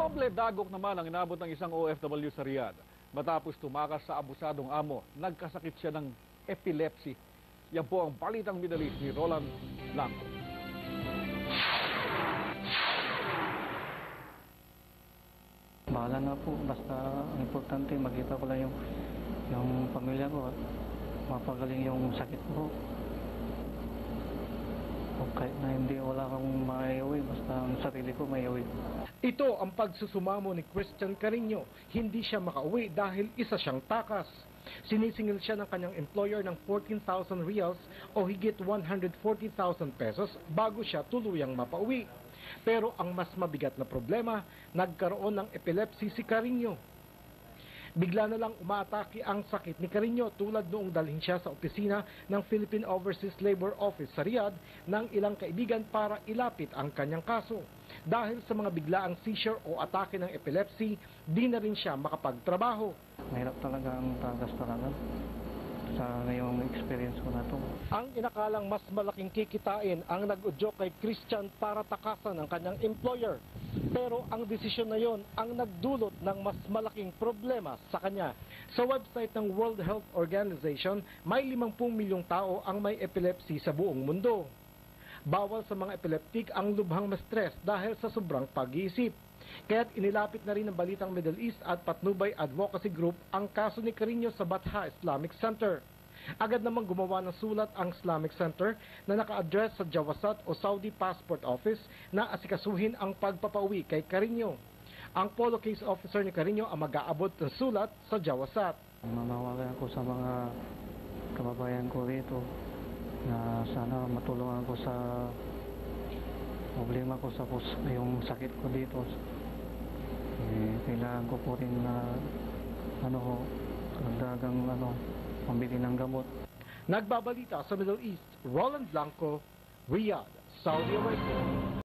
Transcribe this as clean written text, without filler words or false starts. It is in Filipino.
Doble dagok naman ang inabot ng isang OFW sa Riyadh. Matapos tumakas sa abusadong amo, nagkasakit siya ng epilepsy. Yan po ang balitang Middle East ni Roland Blanco. Bahala na po, basta ang importante makita ko lang yung pamilya ko at mapagaling yung sakit ko. O kahit na hindi wala kang maiuwi, basta ang sarili ko maiuwi. Ito ang pagsusumamo ni Christian Carino. Hindi siya makauwi dahil isa siyang takas. Sinisingil siya ng kanyang employer ng 14,000 riyals o higit 140,000 pesos bago siya tuluyang mapauwi. Pero ang mas mabigat na problema, nagkaroon ng epilepsy si Carino. Bigla na lang umaatake ang sakit ni Carino tulad noong dalhin siya sa opisina ng Philippine Overseas Labor Office sa Riyadh ng ilang kaibigan para ilapit ang kanyang kaso. Dahil sa mga biglaang seizure o atake ng epilepsy, di na rin siya makapagtrabaho. Mahirap talaga ang tagas talaga sa ngayong experience ko na ito. Ang inakalang mas malaking kikitain ang nag-udyok kay Christian para takasan ang kanyang employer. Pero ang desisyon na yon ang nagdulot ng mas malaking problema sa kanya. Sa website ng World Health Organization, may 50 milyong tao ang may epilepsy sa buong mundo. Bawal sa mga epileptic ang lubhang ma-stress dahil sa sobrang pag-iisip. Kaya't inilapit na rin ng Balitang Middle East at Patnubay Advocacy Group ang kaso ni Carino sa Batha Islamic Center. Agad namang gumawa ng sulat ang Islamic Center na naka-address sa Jawazat o Saudi Passport Office na asikasuhin ang pagpapauwi kay Carino. Ang Polo Case Officer ni Carino ang mag-aabot ng sulat sa Jawazat. Manawagan ko sa mga kababayan ko rito na sana matulungan ko sa problema ko sa yung sakit ko dito. Kailangan ko po rin na dagang pambili ng gamot. Nagbabalita sa Middle East, Roland Blanco, Riyadh, Saudi Arabia.